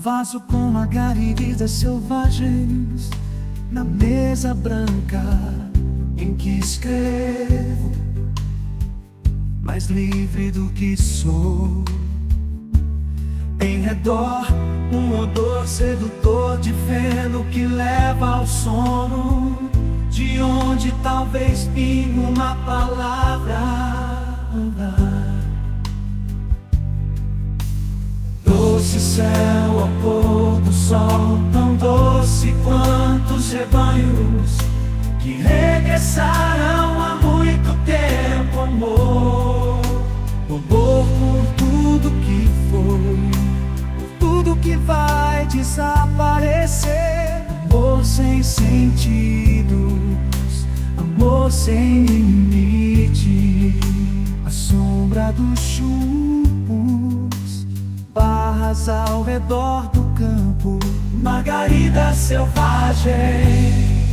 vaso com margaridas selvagens, na mesa branca em que escrevo, mais livre do que sou. Em redor, um odor sedutor de feno que leva ao sono, de onde talvez pingue uma palavra. Doce céu ao pôr do sol, tão doce quanto os rebanhos que regressaram há muito tempo. Amor, amor por tudo que foi, por tudo que vai desaparecer. Amor sem sentidos, amor sem limite. A sombra dos chupos, barras ao redor do campo, margarida selvagem.